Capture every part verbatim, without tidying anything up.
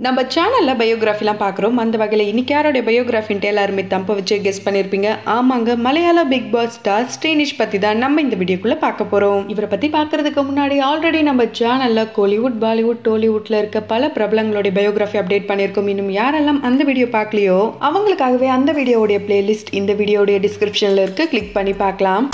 நம்ம சேனல்ல பயோகிராஃபிலாம் பார்க்குறோம். அந்த வகையில் இன்னைக்கு யாரோட பயோகிராஃபின்ட்டு எல்லாருமே தம்ப வச்சு கெஸ் பண்ணியிருப்பீங்க. ஆமாங்க, மலையாள பிக் பாஸ் ஸ்டார் ஸ்ரீனிஷ் பற்றி தான் நம்ம இந்த வீடியோக்குள்ளே பார்க்க போகிறோம். இவரை பற்றி பார்க்கறதுக்கு முன்னாடி ஆல்ரெடி நம்ம சேனலில் கோலிவுட், பாலிவுட், டோலிவுட்டில் இருக்க பல பிரபலங்களுடைய பயோகிராஃபி அப்டேட் பண்ணியிருக்கோம். இன்னும் யாரெல்லாம் அந்த வீடியோ பார்க்கலையோ அவங்களுக்காகவே அந்த வீடியோடைய பிளேலிஸ்ட் இந்த வீடியோடைய டிஸ்கிரிப்ஷனில் இருக்குது, கிளிக் பண்ணி பார்க்கலாம்.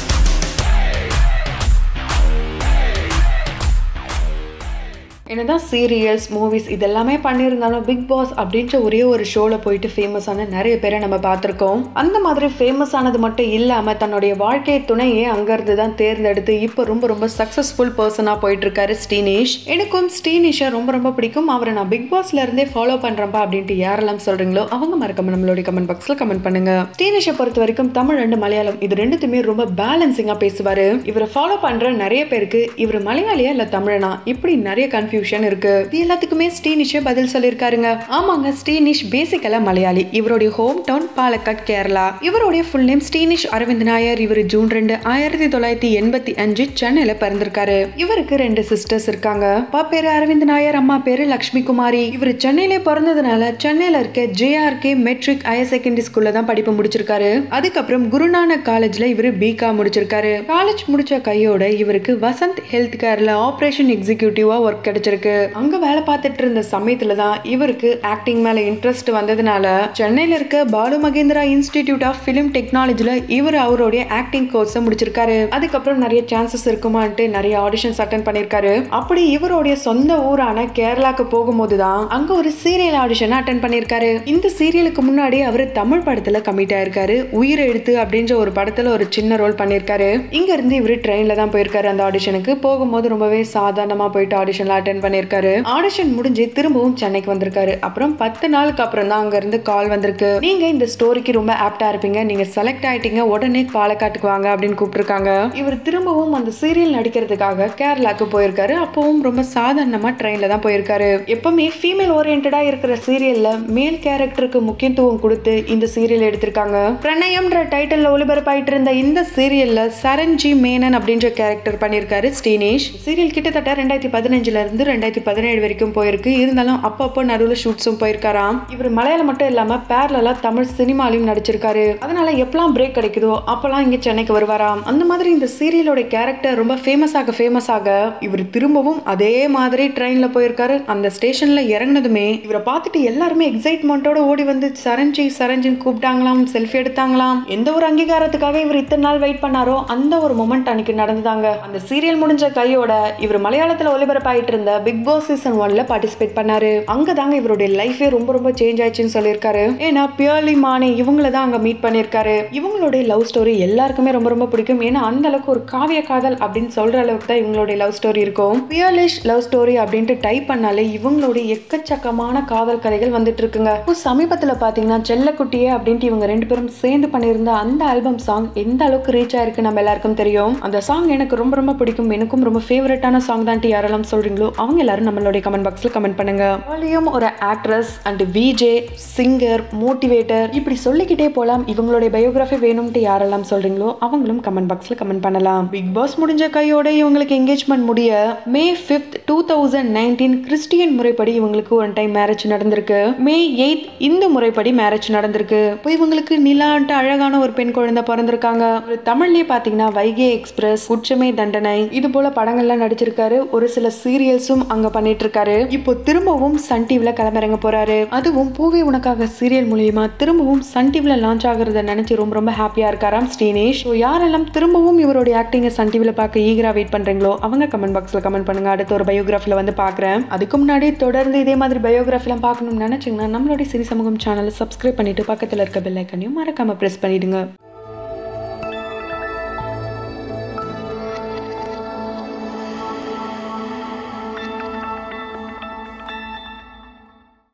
என்னதான் சீரியல்ஸ், மூவிஸ் இதெல்லாமே பண்ணியிருந்தாலும் பிக் பாஸ் அப்படின்ற ஒரே ஒரு ஷோவில் போயிட்டு ஃபேமஸான நிறைய பேரை நம்ம பார்த்துருக்கோம். அந்த மாதிரி ஃபேமஸ் ஆனது மட்டும் இல்லாமல் தன்னுடைய வாழ்க்கை துணையே அங்கேருந்து தான் தேர்ந்தெடுத்து இப்போ ரொம்ப ரொம்ப சக்ஸஸ்ஃபுல் பர்சனாக போயிட்டு இருக்காரு ஸ்ரீனிஷ். எனக்கும் ஸ்ரீனிஷை ரொம்ப ரொம்ப பிடிக்கும். அவரை நான் பிக் பாஸ்ல இருந்தே ஃபாலோ பண்ணுறேன்ப்பா அப்படின்ட்டு யாரெல்லாம் சொல்கிறீங்களோ அவங்க மறக்காம நம்மளுடைய கமெண்ட் பாக்ஸில் கமெண்ட் பண்ணுங்க. ஸ்ரீனிஷை பொறுத்த வரைக்கும் தமிழ் அண்ட் மலையாளம் இது ரெண்டுத்துமே ரொம்ப பேலன்சிங்காக பேசுவார். இவரை ஃபாலோ பண்ணுற நிறைய பேருக்கு இவர் மலையாளியா இல்லை தமிழனா இப்படி நிறைய கன்ஃபியூஷன் இருக்கு. இது எல்லாத்துக்குமே ஸ்ரீனிஷ் பதில் சொல்லிருக்காருங்க. ஆமாங்க, ஸ்ரீனிஷ் பேசிக்கலா மலையாளி. இவருடைய ஹோம் டவுன் பாலக்காட், கேரளா. இவருடைய ஃபுல் நேம் ஸ்ரீனிஷ் அரவிந்த் நாயர். இவர் ஜூன் ரெண்டு ஆயிரத்தி தொள்ளாயிரத்தி எண்பத்தி அஞ்சு சென்னையில பிறந்திருக்காரு. இவருக்கு ரெண்டு சிஸ்டர்ஸ் இருக்காங்க. அப்பா பேரு அரவிந்த் நாயர், அம்மா பேரு லட்சுமி குமாரி. இவர் சென்னையில பிறந்ததுனால சென்னையில இருக்க ஜேஆர்கே மெட்ரிக் ஹையர் செகண்டரி ஸ்கூல்ல தான் படிப்பு முடிச்சிருக்காரு. அதுக்கப்புறம் குருநானக் காலேஜ்ல இவர் பிகாம் முடிச்சிருக்காரு. காலேஜ் முடிச்ச கையோட இவருக்கு வசந்த் ஹெல்த் கேர்ல ஆபரேஷன் எக்ஸிகியூட்டிவா ஒர்க் கிடைச்சிருக்கு. அங்க வேலை பார்த்துட்டு இருந்த சமயத்துல தான் இவருக்கு ஆக்டிங் மேல இன்ட்ரெஸ்ட் வந்ததுனால சென்னையில இருக்க Balu Mahendra institute of film டெக்னாலஜில இவர் அவருடைய ஆக்டிங் கோர்ஸ் முடிச்சிருக்காரு. அதுக்கப்புறம் நிறைய சான்சஸ் இருக்குமான்ட்டு நிறைய ஆடிஷன்ஸ் அட்டென்ட் பண்ணிருக்காரு. அப்படி இவருடைய சொந்த ஊரான கேரளாக்கு போகும்போது தான் அங்க ஒரு சீரியல் ஆடிஷன் அட்டென்ட் பண்ணிருக்காரு. இந்த சீரியலுக்கு முன்னாடி அவர் தமிழ் படத்துல கமிட் ஆயிருக்காரு. உயிர் எழுத்து அப்படின்ற ஒரு படத்துல ஒரு சின்ன ரோல் பண்ணிருக்காரு. இங்க இருந்து இவரு ட்ரெயின்ல தான் போயிருக்காரு. அந்த ஆடிஷனுக்கு போகும்போது ரொம்பவே சாதாரணமா போயிட்டு ஆடிஷன்ல அட்டென்ட் பண்ணிருக்காரு. ஆடிஷன் முடிஞ்சு திரும்பவும் சென்னைக்கு வந்திருக்காரு. அப்புறம் பத்து நாளுக்கு அப்புறம் தான் அங்க இருந்து கால் வந்திருக்கு. நீங்க இந்த ஸ்டோரிக்கு ரொம்ப ஆப்டா இருப்பீங்க, நீங்க செலக்ட் ஆயிட்டீங்க, உடனே பாலக்காட்டுக்கு வாங்க அப்படின்னு கூப்பிட்டுருக்காங்க. இவர் திரும்பவும் அந்த சீரியல் நடிக்கிறதுக்காக கேரளாக்கு போயிருக்காரு. அப்பவும் ரொம்ப சாதாரணமா ட்ரெயின்ல தான் போயிருக்காரு. எப்பவுமே ஃபீமேல் ஓரியன்டா இருக்கிற சீரியல்ல மேல் கேரக்டருக்கு முக்கியத்துவம் கொடுத்து இந்த சீரியல் எடுத்திருக்காங்க. பிரணயம்ன்ற டைட்டில் ஒளிபரப்பாயிட்டு இருந்த இந்த சீரியல்ல சரண் ஜி மேனன் அப்படின்ற கேரக்டர் பண்ணிருக்காரு ஸ்ரீனிஷ். சீரியல் கிட்டத்தட்ட ரெண்டாயிரத்தி பதினஞ்சுல இருந்து ரெண்டாயிரத்தி பதினேழு வரைக்கும் போயிருக்கு. இருந்தாலும் அப்பப்போ நடுவில் ஷூட்ஸும் போயிருக்காராம். இவர் மலையாளம் மட்டும் இல்லாம பேரலா தமிழ் சினிமாலையும் நடிச்சிருக்காரு. அதனால எப்பெல்லாம் பிரேக் கிடைக்குதோ அப்பெல்லாம் இங்க சென்னைக்கு வருவாராம். அந்த மாதிரி இந்த சீரியலோட கேரக்டர் ரொம்ப ஃபேமஸ் ஆக ஃபேமஸ் ஆக இவர் திரும்பவும் அதே மாதிரி ட்ரெயின்ல போயிருக்காரு. அந்த ஸ்டேஷன்ல இறங்கினதுமே இவரை பார்த்துட்டு எல்லாருமே எக்ஸைட்மெண்டோட ஓடி வந்து சரண்ஜி சரண்ஜின்னு கூப்பிட்டாங்களாம், செல்ஃபி எடுத்தாங்களாம். எந்த ஒரு அங்கீகாரத்துக்காக இவர் இத்தனை நாள் வெயிட் பண்ணாரோ அந்த ஒரு மொமெண்ட் அன்னைக்கு நடந்துதாங்க. அந்த சீரியல் முடிஞ்ச கையோட இவர் மலையாளத்துல ஒளிபரப்பாயிட்டு இருந்த பிக் பாஸ் சீசன் ஒன்ல பார்ட்டிசிபேட் பண்ணாரு. அங்க தாங்க இவருடைய லைஃபே ரொம்ப ரொம்ப சேஞ்ச் ஆயிடுச்சுன்னு சொல்லியிருக்காரு. ஏன்னா பியர்லி மானி இவங்கள தான் அங்க மீட் பண்ணிருக்காரு. இவங்களுடைய லவ் ஸ்டோரி எல்லாருக்குமே ரொம்ப ரொம்ப பிடிக்கும். ஏன்னா அந்த அளவுக்கு ஒரு காவிய காதல் அப்படின்னு சொல்ற அளவுக்கு தான் இவங்களுடைய லவ் ஸ்டோரி இருக்கும். பியர்லிஷ் லவ் ஸ்டோரி அப்படின்ட்டு டைப் பண்ணாலே இவங்களுடைய எக்கச்சக்கமான காதல் கதைகள் வந்துட்டு இருக்குங்க. சமீபத்துல பாத்தீங்கன்னா செல்லக்குட்டியே அப்படின்ட்டு இவங்க ரெண்டு பேரும் சேர்ந்து பண்ணியிருந்த அந்த ஆல்பம் சாங் எந்த அளவுக்கு ரீச் ஆயிருக்கு நம்ம எல்லாருக்கும் தெரியும். அந்த சாங் எனக்கு ரொம்ப ரொம்ப பிடிக்கும். எனக்கும் ரொம்ப ஃபேவரட்டான சாங் தான் யாரெல்லாம் சொல்றீங்களோ அவங்க எல்லாரும் நம்மளுடைய கமெண்ட் பாக்ஸ்ல கமெண்ட் பண்ணுங்க. வாலியும் ஒரு actress and VJ, singer, motivator இப்படி சொல்லிக்கிட்டே போலாம். இவங்களுடைய பயோகிராஃபி வேணும்ட்டு யாரெல்லாம் சொல்றீங்களோ அவங்களும் கமெண்ட் பாக்ஸ்ல கமெண்ட் பண்ணலாம். பிக் பாஸ் முடிஞ்ச கையோட இவங்களுக்கு என்கேஜ்மெண்ட் முடிய May fifth two thousand nineteen Christian முறைப்படி இவங்களுக்கு ஒரு டைம் மேரேஜ் நடந்திருக்கு. மே எய்த் இந்து முறைப்படி மேரேஜ் நடந்திருக்கு. இப்போ இவங்களுக்கு நிலான்ட்டு அழகான ஒரு பெண் குழந்தை பிறந்திருக்காங்க. ஒரு தமிழ்லயே பாத்தீங்கன்னா வைகை எக்ஸ்பிரஸ், குற்றமே தண்டனை இது போல படங்கள்லாம் நடிச்சிருக்காரு. ஒரு சில சீரியல்ஸும் அங்க பண்ணிட்டு இருக்காரு. இப்போ திரும்பவும் சன் டிவில களமிறங்க போறாரு. அதுவும் பூவே உனக்காக சீரியல் மூலியமா திரும்பவும் சன் டிவில லான்ச் ஆகுறத நினைச்சு ரொம்ப ரொம்ப ஹாப்பியா இருக்காராம் ஸ்ரீனிஷ். யாரெல்லாம் திரும்பவும் இவருடைய ஆக்டிங்க சன் டிவில பார்க்க ஈகரா வெயிட் பண்றீங்களோ அவங்க கமெண்ட் பாக்ஸ்ல கமெண்ட் பண்ணுங்க. அடுத்த ஒரு பயோகிராஃபில வந்து பாக்குறேன். அதுக்கு முன்னாடி தொடர்ந்து இதே மாதிரி பயோகிராஃபிலாம் பார்க்கணும்னு நினைச்சீங்கன்னா நம்மளுடைய சிறி சமூகம் சேனலை சப்ஸ்கிரைப் பண்ணிட்டு பக்கத்துல இருக்க பெல் ஐக்கனையும் மறக்காம பிரஸ் பண்ணிடுங்க.